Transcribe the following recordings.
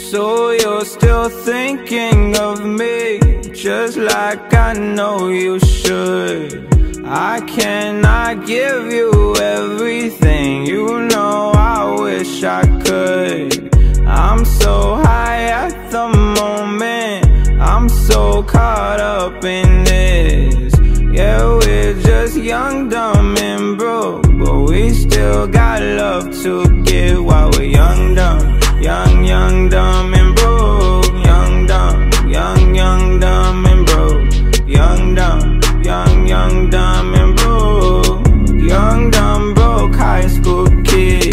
So you're still thinking of me, just like I know you should. I cannot give you everything, you know I wish I could. I'm so high at the moment, I'm so caught up in this. Yeah, we're just young, dumb, and broke, but we still got love to give while we're young, dumb. Young, young, dumb, and broke. Young, dumb, young, dumb, and broke. Young, dumb, young, dumb, and broke. Young, dumb, broke high school kid.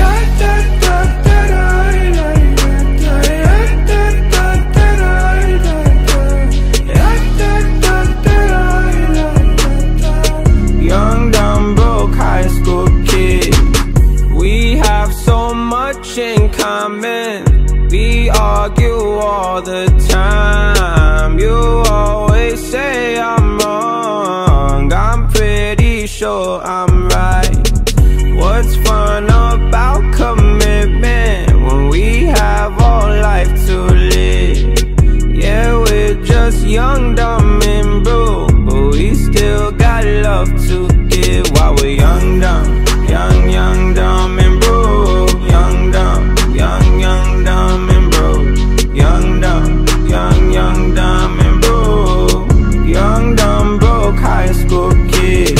Young, dumb, broke high school kid. We have so much in common. We argue all the time. You always say I'm wrong, I'm pretty sure I'm right. What's fun about commitment when we have all life to live? Yeah, we're just young, dumb, and broke, but we still got love to give while we're young, dumb. Young, dumb, and broke. Young, dumb, young, dumb, and broke. Young, dumb, young, dumb, and broke. Young, dumb, broke high school kid.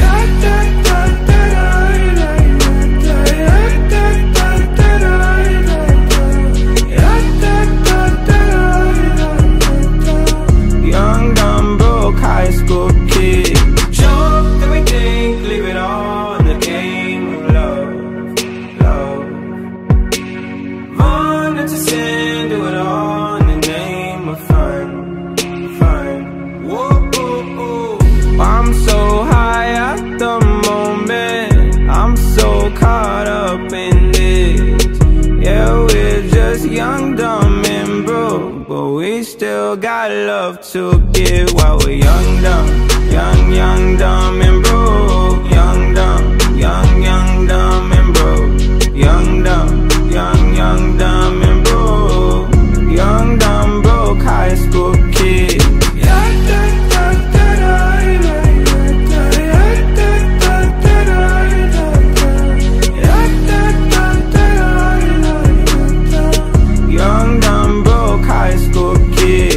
Young, dumb, broke high school kid. Jump everything, leave it all in the game of love. Run into sin, do it all in the name of fun. Whoa, oh, oh. I'm so high at the moment, I'm so caught up in this. Yeah, we're just young, dumb, and broke, but we still got love to give while we're young, dumb. Young, dumb, and broke. Young, dumb, young, dumb, and broke. Young, dumb, young, dumb, and broke. Young, dumb, broke high school kid. Young, dumb, broke high school kid.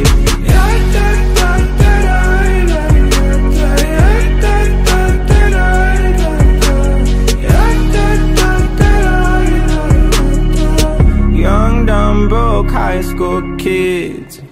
Young, dumb, broke high school kids.